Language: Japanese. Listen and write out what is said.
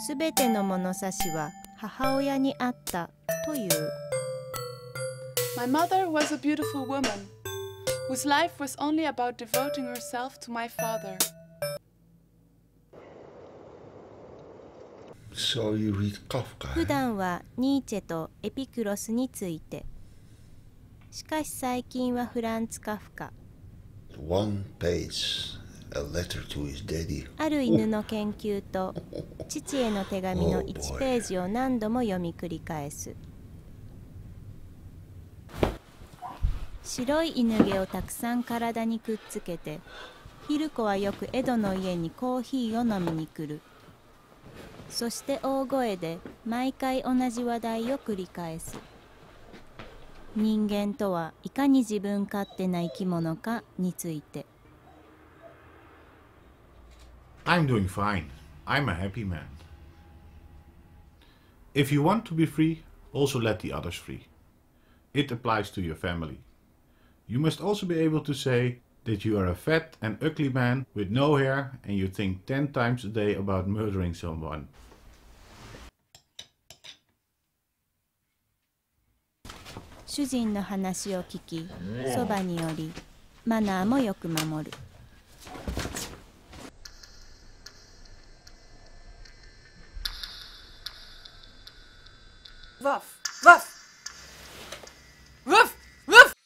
すべての物差しは母親にあったという。 My mother was a beautiful woman, whose life was only about devoting herself to my father. So you read Kafka? 普段はニーチェとエピクロスについて。しかし最近はフランツ・カフカ。 One page, a letter to his daddy. ある犬の研究と父への手紙の1ページを何度も読み繰り返す。白い犬毛をたくさん体にくっつけて、ヒルコはよくエドの家にコーヒーを飲みに来る。そして大声で毎回同じ話題を繰り返す。人間とはいかに自分勝手な生き物かについて。 I'm doing fine. I'm a happy man. If you want to be free, also let the others free. It applies to your family. You must also be able to say that you are a fat and ugly man with no hair and you think 10 times a day about murdering someone. 主人の話を聞き、そばに寄り、マナーもよく守る。 Wuff, wuff, wuff, wuff.